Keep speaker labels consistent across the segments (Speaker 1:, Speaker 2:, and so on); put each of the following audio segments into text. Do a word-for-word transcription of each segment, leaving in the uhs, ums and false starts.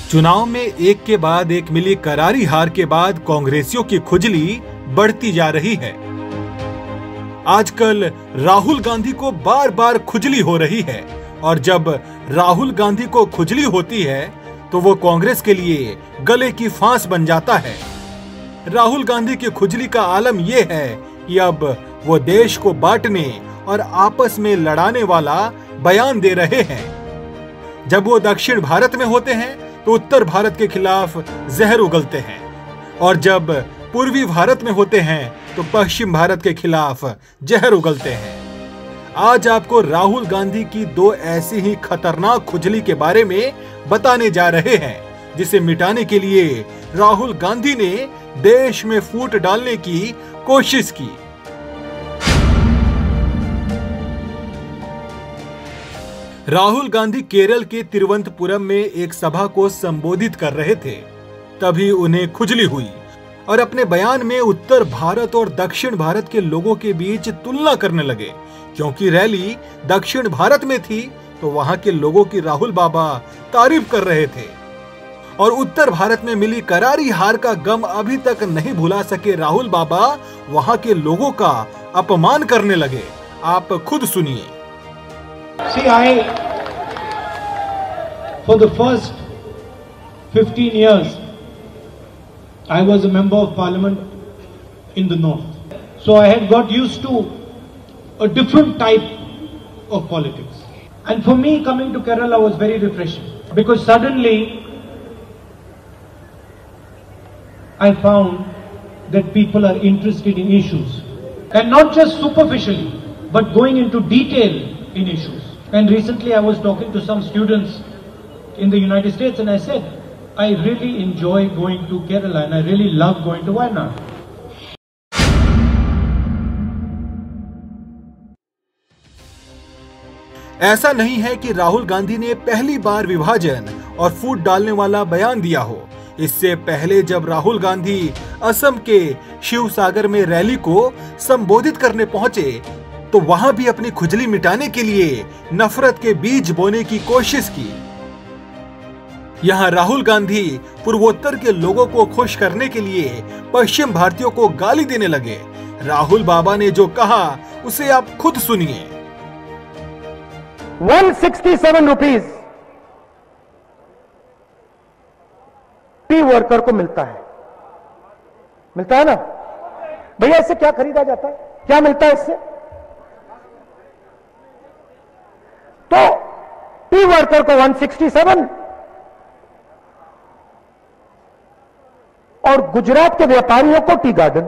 Speaker 1: चुनाव में एक के बाद एक मिली करारी हार के बाद कांग्रेसियों की खुजली बढ़ती जा रही है। आजकल राहुल गांधी को बार बार खुजली हो रही है और जब राहुल गांधी को खुजली होती है तो वो कांग्रेस के लिए गले की फांस बन जाता है। राहुल गांधी की खुजली का आलम ये है कि अब वो देश को बांटने और आपस में लड़ाने वाला बयान दे रहे हैं। जब वो दक्षिण भारत में होते हैं तो उत्तर भारत के खिलाफ जहर उगलते हैं और जब पूर्वी भारत में होते हैं तो पश्चिम भारत के खिलाफ जहर उगलते हैं। आज आपको राहुल गांधी की दो ऐसी ही खतरनाक खुजली के बारे में बताने जा रहे हैं जिसे मिटाने के लिए राहुल गांधी ने देश में फूट डालने की कोशिश की। राहुल गांधी केरल के तिरुवनंतपुरम में एक सभा को संबोधित कर रहे थे, तभी उन्हें खुजली हुई और अपने बयान में उत्तर भारत और दक्षिण भारत के लोगों के बीच तुलना करने लगे। क्योंकि रैली दक्षिण भारत में थी तो वहां के लोगों की राहुल बाबा तारीफ कर रहे थे और उत्तर भारत में मिली करारी हार का गम अभी तक नहीं भुला सके राहुल बाबा वहां के लोगों का अपमान करने लगे। आप खुद सुनिए।
Speaker 2: See, I, for the first fifteen years, I was a member of parliament in the north. So I had got used to a different type of politics. And for me, coming to Kerala was very refreshing because suddenly I found that people are interested in issues and not just superficially, but going into detail in issues. And recently I was talking to some students in the United States and I said, I really enjoy going to Kerala and I really love going to Wayanad.
Speaker 1: ऐसा नहीं है कि राहुल गांधी ने पहली बार विभाजन और फूट डालने वाला बयान दिया हो। इससे पहले जब राहुल गांधी असम के शिवसागर में रैली को संबोधित करने पहुंचे तो वहां भी अपनी खुजली मिटाने के लिए नफरत के बीज बोने की कोशिश की। यहां राहुल गांधी पूर्वोत्तर के लोगों को खुश करने के लिए पश्चिम भारतीयों को गाली देने लगे। राहुल बाबा ने जो कहा उसे आप खुद सुनिए।
Speaker 3: एक सौ सरसठ रुपीस टी वर्कर को मिलता है, मिलता है ना भैया? इससे क्या खरीदा जाता है? क्या मिलता है इससे? तो टी वर्कर को एक सौ सरसठ और गुजरात के व्यापारियों को टी गार्डन।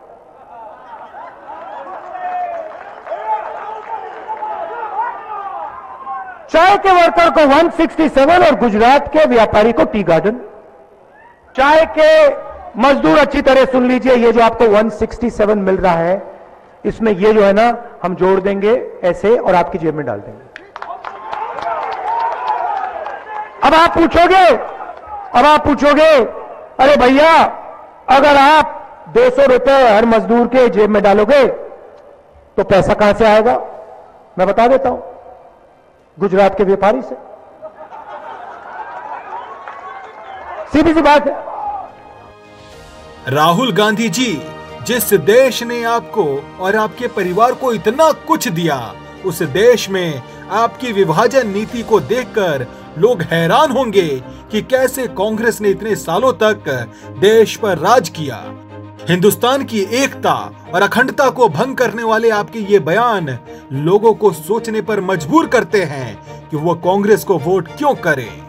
Speaker 3: चाय के वर्कर को एक सौ सरसठ और गुजरात के व्यापारी को टी गार्डन। चाय के मजदूर अच्छी तरह सुन लीजिए, ये जो आपको एक सौ सरसठ मिल रहा है इसमें ये जो है ना हम जोड़ देंगे ऐसे और आपकी जेब में डाल देंगे। अब आप पूछोगे अब आप पूछोगे अरे भैया अगर आप दो सौ रुपए हर मजदूर के जेब में डालोगे तो पैसा कहां से आएगा? मैं बता देता हूं, गुजरात के व्यापारी से। सीधी सी बात है।
Speaker 1: राहुल गांधी जी, जिस देश ने आपको और आपके परिवार को इतना कुछ दिया उस देश में आपकी विभाजन नीति को देखकर लोग हैरान होंगे कि कैसे कांग्रेस ने इतने सालों तक देश पर राज किया। हिंदुस्तान की एकता और अखंडता को भंग करने वाले आपके ये बयान लोगों को सोचने पर मजबूर करते हैं कि वो कांग्रेस को वोट क्यों करें।